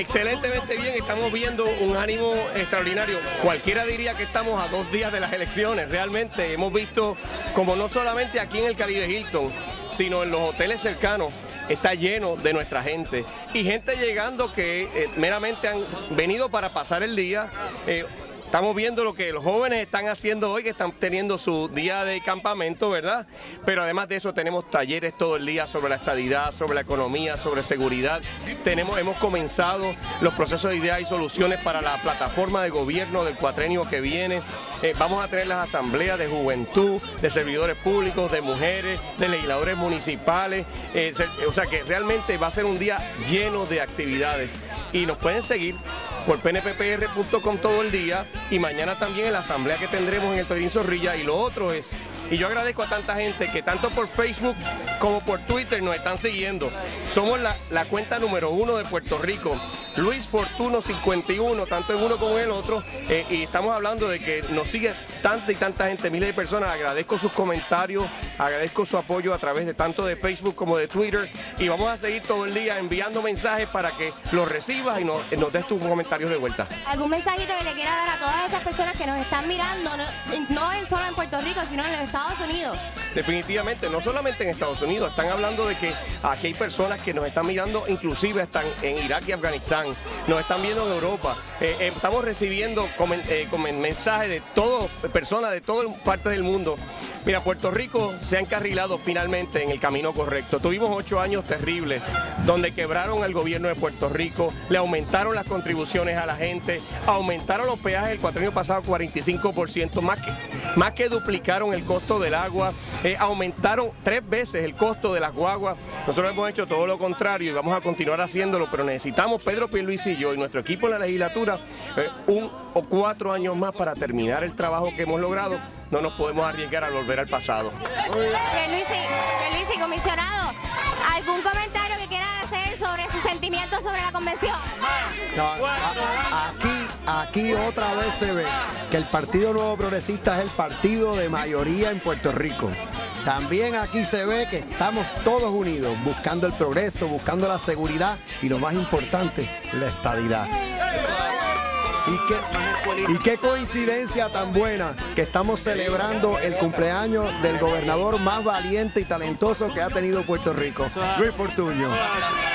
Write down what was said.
Excelentemente bien, estamos viendo un ánimo extraordinario. Cualquiera diría que estamos a 2 días de las elecciones. Realmente hemos visto como no solamente aquí en el Caribe Hilton, sino en los hoteles cercanos, está lleno de nuestra gente. Y gente llegando que meramente han venido para pasar el día. Estamos viendo lo que los jóvenes están haciendo hoy, que están teniendo su día de campamento, ¿verdad? Pero además de eso tenemos talleres todo el día sobre la estadidad, sobre la economía, sobre seguridad. Hemos comenzado los procesos de ideas y soluciones para la plataforma de gobierno del cuatrenio que viene. Vamos a tener las asambleas de juventud, de servidores públicos, de mujeres, de legisladores municipales. O sea que realmente va a ser un día lleno de actividades. Y nos pueden seguir por pnppr.com todo el día y mañana también en la asamblea que tendremos en el Pedrín Zorrilla. Y lo otro es, y yo agradezco a tanta gente que tanto por Facebook como por Twitter nos están siguiendo. Somos la cuenta número 1 de Puerto Rico, Luis Fortuno 51, tanto en uno como en el otro, y estamos hablando de que nos sigue tanta y tanta gente, miles de personas. Agradezco sus comentarios, agradezco su apoyo a través de tanto de Facebook como de Twitter, y vamos a seguir todo el día enviando mensajes para que los recibas y nos des tus comentarios de vuelta. ¿Algún mensajito que le quiera dar a todas esas personas que nos están mirando, no solo en Puerto Rico, sino en los Estados Unidos? Definitivamente, no solamente en Estados Unidos, están hablando de que aquí hay personas que nos están mirando, inclusive están en Irak y Afganistán, nos están viendo en Europa. Estamos recibiendo mensajes de todas personas de todas partes del mundo. Mira, Puerto Rico se ha encarrilado finalmente en el camino correcto. Tuvimos 8 años terribles donde quebraron al gobierno de Puerto Rico, le aumentaron las contribuciones a la gente, aumentaron los peajes el cuatrenio pasado 45%, más que duplicaron el costo del agua, aumentaron 3 veces el costo de las guaguas. Nosotros hemos hecho todo lo contrario y vamos a continuar haciéndolo, pero necesitamos, Pedro Pierluisi y yo y nuestro equipo en la legislatura, 1 o 4 años más para terminar el trabajo que hemos logrado. No nos podemos arriesgar a volver al pasado. Pierluisi, comisionado, ¿algún comentario que quiera hacer sobre sus sentimientos sobre la convención? No, aquí otra vez se ve que el Partido Nuevo Progresista es el partido de mayoría en Puerto Rico. También aquí se ve que estamos todos unidos, buscando el progreso, buscando la seguridad y lo más importante, la estadidad. Y qué coincidencia tan buena que estamos celebrando el cumpleaños del gobernador más valiente y talentoso que ha tenido Puerto Rico, Luis Fortuño.